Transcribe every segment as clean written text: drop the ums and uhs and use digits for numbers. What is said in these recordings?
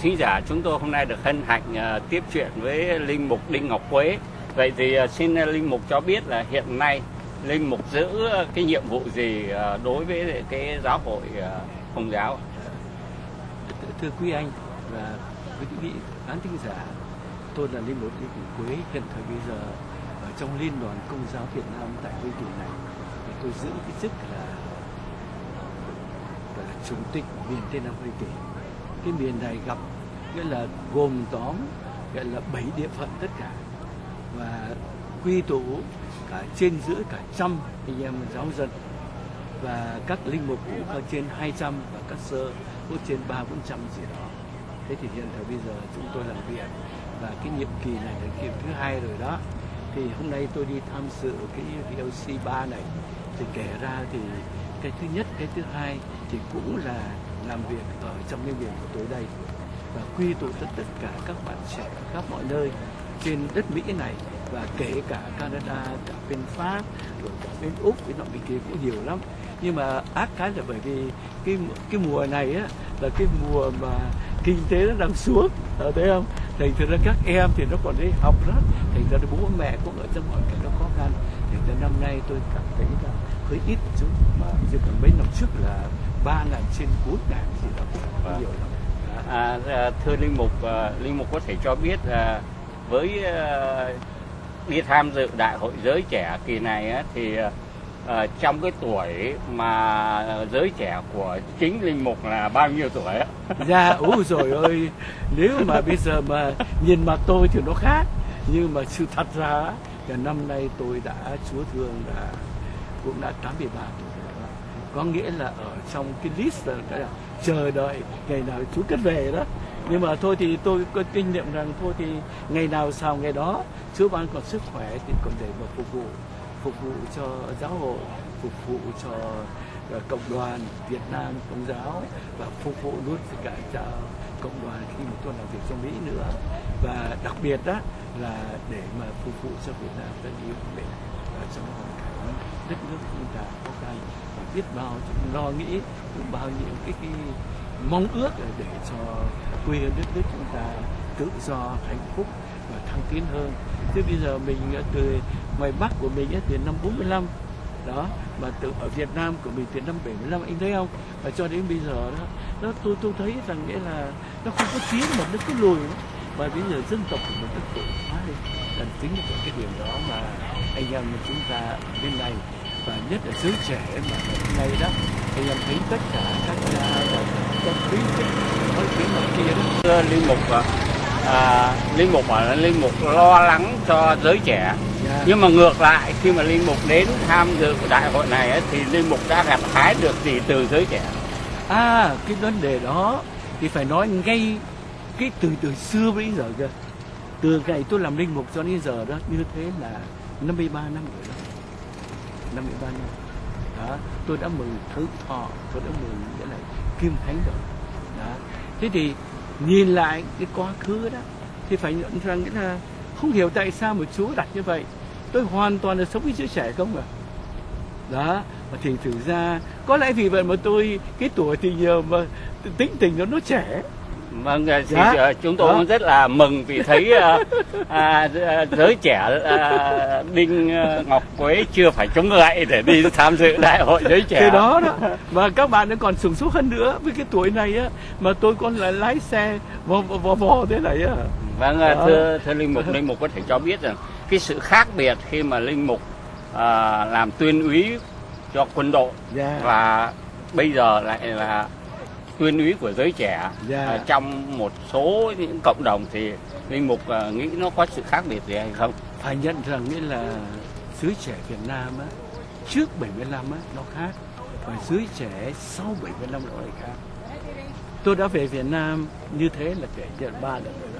Thính giả, chúng tôi hôm nay được hân hạnh tiếp chuyện với Linh Mục Đinh Ngọc Quế. Vậy thì xin Linh Mục cho biết là hiện nay Linh Mục giữ cái nhiệm vụ gì đối với cái giáo hội Công giáo? Thưa quý anh và quý vị khán thính giả, tôi là Linh Mục Đinh Ngọc Quế, hiện thời bây giờ ở trong Liên đoàn Công giáo Việt Nam tại Huy Thủy này. Thì tôi giữ cái chức là chủ tịch miền Tây Nam Huy Thủy. Cái miền này gặp nghĩa là gồm tóm gọi là 7 địa phận tất cả và quy tụ cả trên giữa cả trăm anh em giáo dân và các linh mục cũng có trên 200 và các sơ có trên 300-400 gì đó. Thế thì hiện thời bây giờ chúng tôi làm việc và cái nhiệm kỳ này là nhiệm thứ 2 rồi đó. Thì hôm nay tôi đi tham dự cái VOC 3 này thì kể ra thì cái thứ nhất, cái thứ hai thì cũng là làm việc ở trong cái miền của tôi đây và quy tụ tất cả các bạn trẻ khắp mọi nơi trên đất Mỹ này và kể cả Canada, cả bên Pháp, rồi cả bên Úc, bên nọ bên kia cũng nhiều lắm. Nhưng mà ác cái là bởi vì cái mùa này á là cái mùa mà kinh tế nó đang xuống, thấy không? Thành ra các em thì nó còn đi học đó, thành ra bố mẹ cũng ở trong hoàn cảnh nó khó khăn. Thành ra năm nay tôi cảm thấy là hơi ít chút, mà chứ còn mấy năm trước là 3.000 trên 4.000 gì đó cũng nhiều lắm. Thưa Linh Mục có thể cho biết với đi tham dự Đại hội Giới Trẻ kỳ này á, thì trong cái tuổi mà giới trẻ của chính Linh Mục là bao nhiêu tuổi á? Dạ, úi rồi ơi, nếu mà bây giờ mà nhìn mặt tôi thì nó khác, nhưng mà sự thật ra là năm nay tôi đã Chúa thương là cũng đã 83 tuổi. Có nghĩa là ở trong cái list là chờ đợi ngày nào Chúa cất về đó. Nhưng mà thôi thì tôi có kinh nghiệm rằng thôi thì ngày nào sau ngày đó Chúa ban còn sức khỏe thì còn để mà phục vụ cho giáo hội, phục vụ cho cộng đoàn Việt Nam Công giáo và phục vụ luôn tất cả cho cộng đoàn khi mà tôi làm việc trong Mỹ nữa. Và đặc biệt đó là để mà phục vụ cho Việt Nam rất yêu mình trong hoàn cảnh đất nước chúng ta khó khăn và biết bao lo nghĩ cũng bao nhiêu cái mong ước để cho quê hương đất nước chúng ta tự do, hạnh phúc và thăng tiến hơn. Thế bây giờ mình từ ngoài Bắc của mình từ năm 45 đó, mà từ ở Việt Nam của mình từ năm 75, anh thấy không? Và cho đến bây giờ đó tôi thấy rằng nghĩa là nó không có tiến mà nó cứ lùi nữa. Và bây giờ dân tộc của mình nó tự hóa lên. Cần tính được cái điểm đó mà anh em chúng ta bên này và nhất là giới trẻ mà hôm nay đó anh em thấy tất cả các các quý nói tiếng ngoài kia đó. Thưa Linh Mục bảo là Linh Mục lo lắng cho giới trẻ. Nhưng mà ngược lại khi mà Linh Mục đến tham dự đại hội này ấy, thì Linh Mục đã gặt hái được gì từ giới trẻ? Cái vấn đề đó thì phải nói ngay cái từ xưa đến giờ cơ. Từ ngày tôi làm Linh Mục cho đến giờ đó như thế là 53 năm rồi đó. 53 năm. Đó, tôi đã mừng Thượng Thọ, tôi đã mừng cái này Kim Thánh rồi. Đó. Thế thì nhìn lại cái quá khứ đó thì phải nhận rằng nghĩa là không hiểu tại sao mà Chúa đặt như vậy. Tôi hoàn toàn là sống với giới trẻ không à. Đó, mà thì thực ra có lẽ vì vậy mà tôi cái tuổi thì nhiều mà tính tình nó trẻ. Vâng, chúng tôi cũng rất là mừng vì thấy giới trẻ Đinh Ngọc Quế chưa phải chống gậy để đi tham dự đại hội giới trẻ. Cái đó và các bạn nó còn sửng sốt hơn nữa với cái tuổi này á, mà tôi còn là lái xe vò thế này á. Vâng, thưa Linh Mục có thể cho biết rằng cái sự khác biệt khi mà Linh Mục làm tuyên úy cho quân đội và bây giờ lại là tuyên úy của giới trẻ trong một số những cộng đồng thì Linh Mục nghĩ nó có sự khác biệt gì hay không? Phải nhận rằng nghĩa là giới trẻ Việt Nam á, trước 75 á, nó khác và giới trẻ sau 75 nó lại khác. Tôi đã về Việt Nam như thế là kể đến 3 lần rồi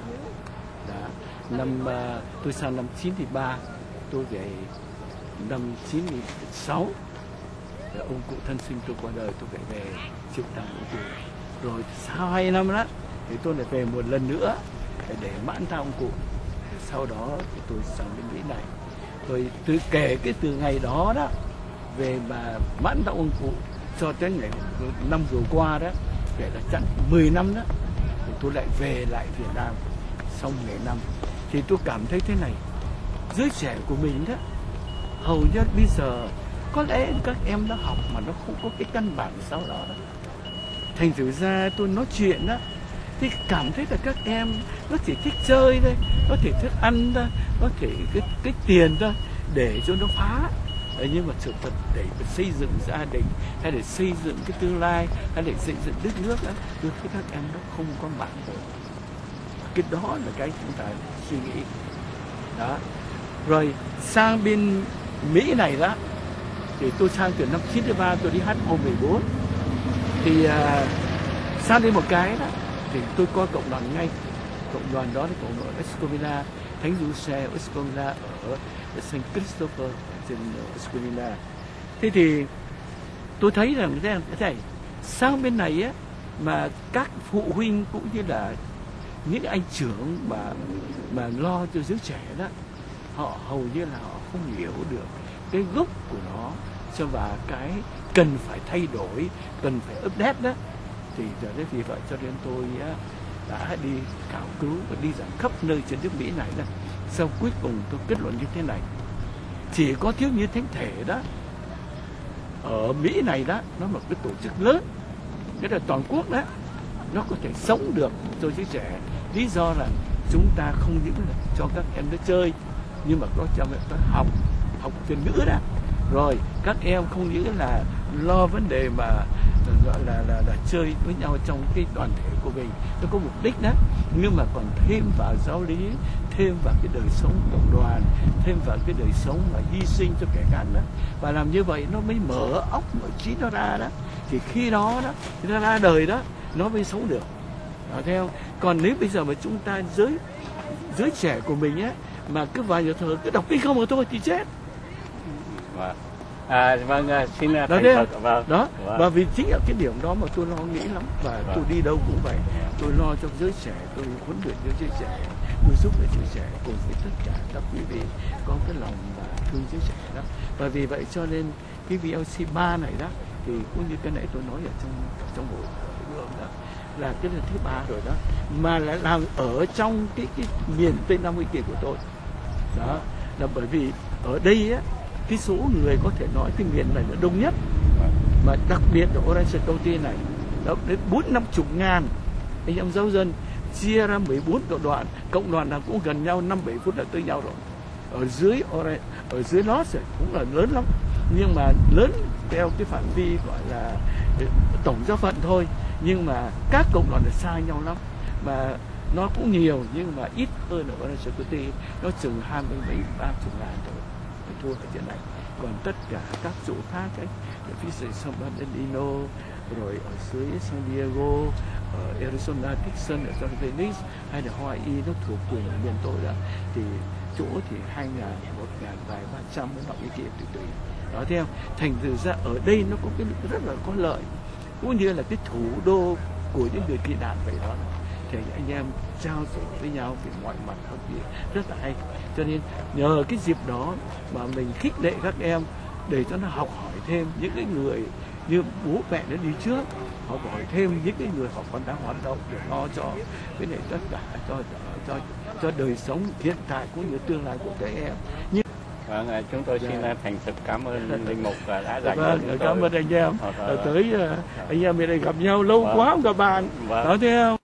đó. Tôi sang năm 93, tôi về năm 96. Ông cụ thân sinh tôi qua đời, tôi phải về chịu tang ông cụ. Rồi sau 2 năm đó thì tôi lại về một lần nữa để mãn tang ông cụ. Sau đó thì tôi sang bên Mỹ này. Tôi kể cái từ ngày đó đó về mà mãn tang ông cụ cho tới ngày năm vừa qua đó, kể là chắc 10 năm đó. Thì tôi lại về lại Việt Nam sau 10 năm, thì tôi cảm thấy thế này, giới trẻ của mình đó hầu như bây giờ có lẽ các em nó học mà nó không có cái căn bản sau đó. Thành thử ra tôi nói chuyện đó thì cảm thấy là các em nó chỉ thích chơi thôi, nó chỉ thích ăn thôi, nó chỉ cái tiền thôi để cho nó phá. Nhưng mà sự thật để xây dựng gia đình hay để xây dựng cái tương lai hay để xây dựng đất nước đó, tôi thấy các em nó không có bản rồi. Cái đó là cái chúng ta suy nghĩ đó. Rồi sang bên Mỹ này đó thì tôi sang từ năm 93, tôi đi hát O14 thì sang đến một cái đó thì tôi coi cộng đoàn ngay. Cộng đoàn đó là cộng đoàn Escomina, Thánh Giuse Escomina ở Saint Christopher trên Escomina. Thế thì tôi thấy rằng thế này, sang bên này á, mà các phụ huynh cũng như là những anh trưởng mà lo cho giới trẻ đó, họ hầu như là họ không hiểu được cái gốc của nó, và cái cần phải thay đổi, cần phải update đó. Thì vì vậy cho nên tôi đã đi khảo cứu và đi dạo khắp nơi trên nước Mỹ này đó. Sau cuối cùng tôi kết luận như thế này, chỉ có thiếu niên thánh thể đó ở Mỹ này đó, nó là một cái tổ chức lớn, cái là toàn quốc đó, nó có thể sống được cho giới trẻ. Lý do là chúng ta không những là cho các em nó chơi, nhưng mà có cho nó học từ ngữ đó. Rồi các em không những là lo vấn đề mà gọi là chơi với nhau trong cái đoàn thể của mình, nó có mục đích đó, nhưng mà còn thêm vào giáo lý, thêm vào cái đời sống cộng đoàn, thêm vào cái đời sống mà hy sinh cho kẻ khác đó. Và làm như vậy nó mới mở óc, mở trí nó ra đó. Thì khi đó đó, nó ra đời đó, nó mới sống được. Đó, theo. Còn nếu bây giờ mà chúng ta giới trẻ của mình á, mà cứ vào nhà thờ cứ đọc kinh không mà thôi thì chết. Vâng, xin đó thành thật. Vâng. Đó. Vâng. Và vì chính là cái điểm đó mà tôi lo nghĩ lắm. Và tôi đi đâu cũng vậy, tôi lo cho giới trẻ, tôi huấn luyện cho giới trẻ, tôi giúp cho giới trẻ cùng với tất cả các quý vị có cái lòng mà thương giới trẻ đó. Và vì vậy cho nên cái VLC 3 này đó, thì cũng như cái nãy tôi nói ở trong buổi hưởng đó, là cái lần thứ 3 rồi đó, mà lại làm ở trong cái miền Tây Nam Mỹ của tôi đó, là bởi vì ở đây á, cái số người có thể nói cái miền này là đông nhất, mà đặc biệt ở Orange County này đó, đến 40-50 ngàn anh em giáo dân, chia ra 14 cộng đoàn nào cũng gần nhau 5-7 phút là tới nhau rồi. Ở dưới nó sẽ cũng là lớn lắm, nhưng mà lớn theo cái phạm vi gọi là tổng giáo phận thôi, nhưng mà các cộng đoàn là xa nhau lắm, mà nó cũng nhiều nhưng mà ít hơn ở Orange County, nó chừng 20-30 ngàn rồi, thua ở trên này. Còn tất cả các chỗ khác ấy, ở phía dưới San Bernardino, rồi ở dưới San Diego, ở Arizona, Texas, ở San Venice hay là Hawaii, nó thuộc quyền của miền tôi đó, thì chỗ thì 2.000, 1.000, vài 300 mới nọ cái kia tùy. Đó theo. Thành thử ra ở đây nó có cái rất là có lợi, cũng như là cái thủ đô của những người tị nạn vậy đó. Thì anh em trao đổi với nhau về mọi mặt học việc rất là hay. Cho nên nhờ cái dịp đó mà mình khích lệ các em để cho nó học hỏi thêm những cái người như bố mẹ nó đi trước, học hỏi thêm những cái người họ còn đang hoạt động để lo cho cái này tất cả cho đời sống hiện tại cũng như tương lai của các em. Vâng, chúng tôi xin thành thực cảm ơn linh mục đã dành cho chúng tôi. Cảm ơn anh em. Tới anh em ở đây gặp nhau lâu quá không gặp bạn. Vâng. Đó theo.